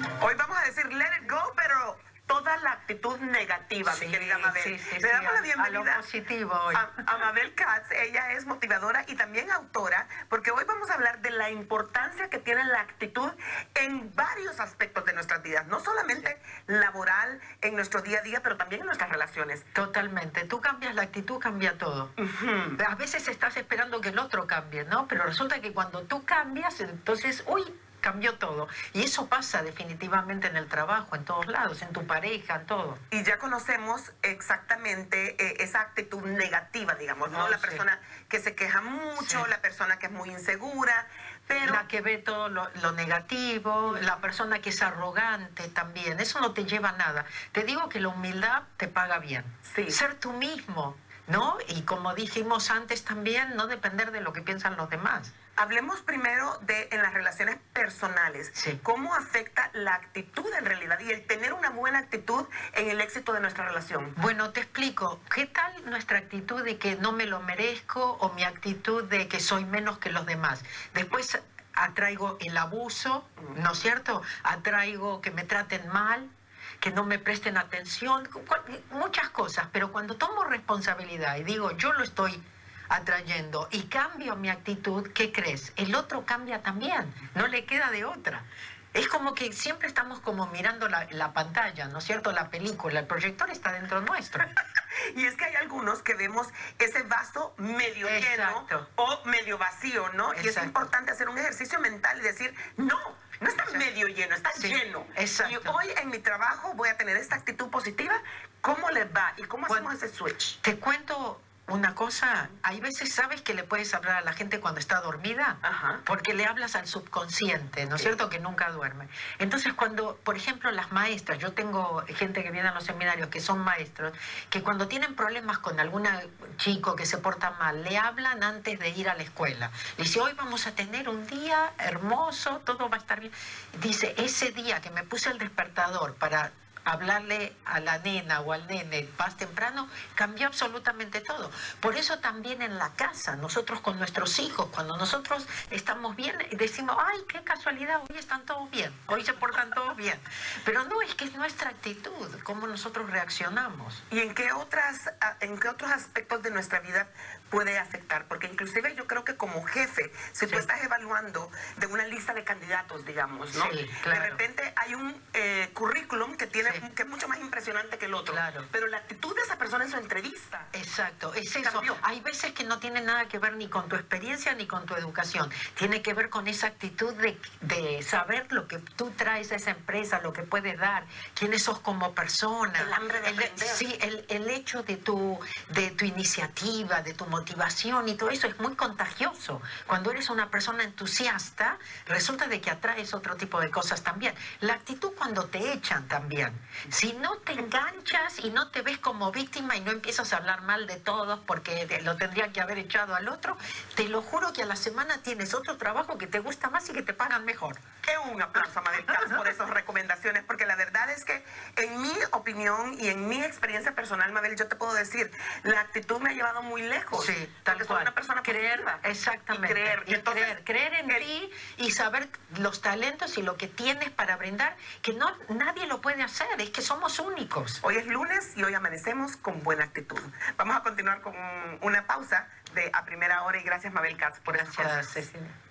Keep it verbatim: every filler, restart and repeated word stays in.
Hoy vamos a decir let it go, pero toda la actitud negativa, Sí, mi querida Mabel. sí, sí, Le sí, damos a- la a bienvenida lo positivo hoy. a, a Mabel Katz. Ella es motivadora y también autora, porque hoy vamos a hablar de la importancia que tiene la actitud en varios aspectos de nuestras vidas, no solamente laboral, en nuestro día a día, pero también en nuestras relaciones. Totalmente. Tú cambias la actitud, cambia todo. Ujú. A veces estás esperando que el otro cambie, ¿no? Pero resulta que cuando tú cambias, entonces, uy, cambió todo. Y eso pasa definitivamente en el trabajo, en todos lados, en tu pareja, en todo. Y ya conocemos exactamente eh, esa actitud negativa, digamos, ¿no? No, La sí. persona que se queja mucho, Sí. la persona que es muy insegura, pero... La que ve todo lo, lo negativo, la persona que es arrogante también, eso no te lleva a nada. Te digo que la humildad te paga bien. Sí. Ser tú mismo, ¿no? Y como dijimos antes también, no depender de lo que piensan los demás. Hablemos primero de en las relaciones personales. Sí. ¿Cómo afecta la actitud en realidad y el tener una buena actitud en el éxito de nuestra relación? Bueno, te explico. ¿Qué tal nuestra actitud de que no me lo merezco o mi actitud de que soy menos que los demás? Después atraigo el abuso, ¿no es cierto? Atraigo que me traten mal, que no me presten atención, muchas cosas. Pero cuando tomo responsabilidad y digo, yo lo estoy atrayendo y cambio mi actitud, ¿qué crees? El otro cambia también, no le queda de otra. Es como que siempre estamos como mirando la, la pantalla, ¿no es cierto? La película, el proyector está dentro nuestro. Y es que hay algunos que vemos ese vaso medio Exacto. lleno o medio vacío, ¿no? Y es Exacto. importante hacer un ejercicio mental y decir, no, no está Exacto. medio lleno, está Sí, lleno. exacto. Y hoy en mi trabajo voy a tener esta actitud positiva. ¿Cómo les va? ¿Y cómo Bueno, hacemos ese switch? Te cuento una cosa, hay veces sabes que le puedes hablar a la gente cuando está dormida, Ajá. porque le hablas al subconsciente, ¿no es cierto? Que nunca duerme. Entonces cuando, por ejemplo, las maestras, yo tengo gente que viene a los seminarios que son maestros, que cuando tienen problemas con algún chico que se porta mal, le hablan antes de ir a la escuela. Le dice, hoy vamos a tener un día hermoso, todo va a estar bien. Dice, ese día que me puse el despertador para hablarle a la nena o al nene más temprano, cambió absolutamente todo. Por eso también en la casa, nosotros con nuestros hijos, cuando nosotros estamos bien, decimos, ay, qué casualidad, hoy están todos bien, hoy se portan todos bien. Pero no, es que es nuestra actitud, cómo nosotros reaccionamos. ¿Y en qué otras, en qué otros aspectos de nuestra vida puede afectar? Porque inclusive yo creo que como jefe, si Sí. tú estás evaluando de una lista de candidatos, digamos, ¿no? Sí, claro. De repente hay un eh, currículum que tiene Sí. que es mucho más impresionante que el otro. Claro. Pero la actitud de esa persona en su entrevista. Exacto, es eso. Cambió. Hay veces que no tiene nada que ver ni con tu experiencia ni con tu educación. Tiene que ver con esa actitud de, de saber lo que tú traes a esa empresa, lo que puedes dar, quiénes sos como persona. El hambre de El- aprender. Sí, el, el hecho de tu, de tu iniciativa, de tu motivación y todo eso es muy contagioso. Cuando eres una persona entusiasta, resulta de que atraes otro tipo de cosas también. La actitud cuando te echan también. Si no te enganchas y no te ves como víctima y no empiezas a hablar mal de todos porque lo tendría que haber echado al otro, te lo juro que a la semana tienes otro trabajo que te gusta más y que te pagan mejor. Que un aplauso a Mabel Katz por esas recomendaciones, porque la verdad es que en mi opinión y en mi experiencia personal, Mabel, yo te puedo decir, la actitud me ha llevado muy lejos. Sí, tal porque soy cual. una persona creer, positiva. exactamente. Y creer. Y Entonces, creer, creer en el- ti y saber los talentos y lo que tienes para brindar, que no nadie lo puede hacer, es que somos únicos. Hoy es lunes y hoy amanecemos con buena actitud. Vamos a continuar con una pausa de a primera hora y gracias, Mabel Katz, por esas Gracias, cosas. Cecilia.